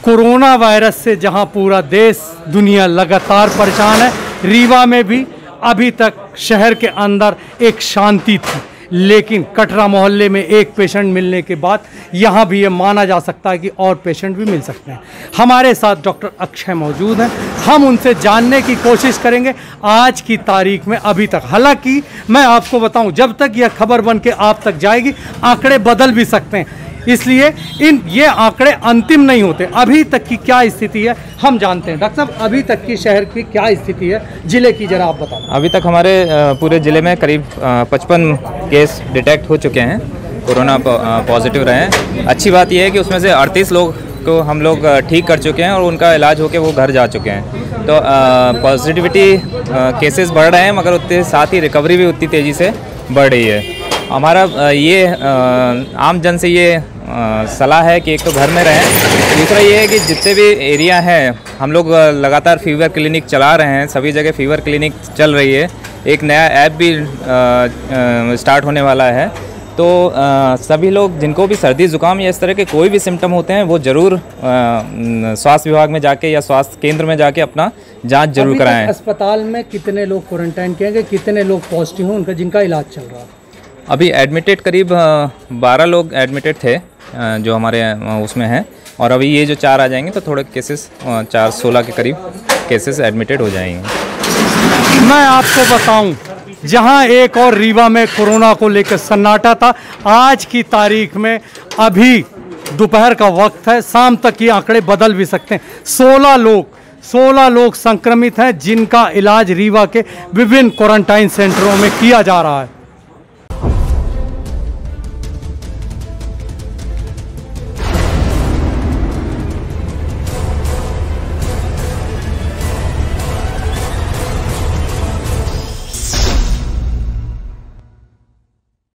Corona virus से जहां पूरा देश दुनिया लगातार परेशान है, रीवा में भी अभी तक शहर के अंदर एक शांति थी, लेकिन कटरा मोहल्ले में एक पेशेंट मिलने के बाद यहाँ भी ये माना जा सकता है कि और पेशेंट भी मिल सकते हैं। हमारे साथ डॉक्टर अक्षय मौजूद हैं, हम उनसे जानने की कोशिश करेंगे आज की तारीख में अभी तक। हालांकि मैं आपको बताऊं, जब तक यह खबर बन के आप तक जाएगी आंकड़े बदल भी सकते हैं, इसलिए ये आंकड़े अंतिम नहीं होते। अभी तक की क्या स्थिति है हम जानते हैं। डॉक्टर साहब, अभी तक की शहर की क्या स्थिति है, जिले की जरा आप बताएं। अभी तक हमारे पूरे ज़िले में करीब 55 केस डिटेक्ट हो चुके हैं, कोरोना पॉजिटिव रहे हैं। अच्छी बात यह है कि उसमें से 38 लोग को हम लोग ठीक कर चुके हैं और उनका इलाज होकर वो घर जा चुके हैं। तो पॉजिटिविटी केसेस बढ़ रहे हैं, मगर उतने साथ ही रिकवरी भी उतनी तेज़ी से बढ़ रही है। हमारा ये आम जन से ये सलाह है कि एक तो घर में रहें, दूसरा ये है कि जितने भी एरिया हैं हम लोग लगातार फीवर क्लिनिक चला रहे हैं, सभी जगह फीवर क्लिनिक चल रही है। एक नया ऐप भी स्टार्ट होने वाला है, तो सभी लोग जिनको भी सर्दी ज़ुकाम या इस तरह के कोई भी सिम्टम होते हैं वो ज़रूर स्वास्थ्य विभाग में जाके या स्वास्थ्य केंद्र में जाके अपना जांच जरूर कराएं। अस्पताल में कितने लोग क्वारंटाइन किए गए, कितने लोग पॉजिटिव हैं, उनका जिनका इलाज चल रहा है? अभी एडमिटेड करीब 12 लोग एडमिटेड थे जो हमारे उसमें हैं, और अभी ये जो 4 आ जाएंगे तो थोड़े केसेस 4-16 के करीब केसेस एडमिटेड हो जाएंगे। मैं आपको बताऊं, जहां एक और रीवा में कोरोना को लेकर सन्नाटा था, आज की तारीख में अभी दोपहर का वक्त है, शाम तक ये आंकड़े बदल भी सकते हैं। 16 लोग संक्रमित हैं जिनका इलाज रीवा के विभिन्न क्वारंटाइन सेंटरों में किया जा रहा है।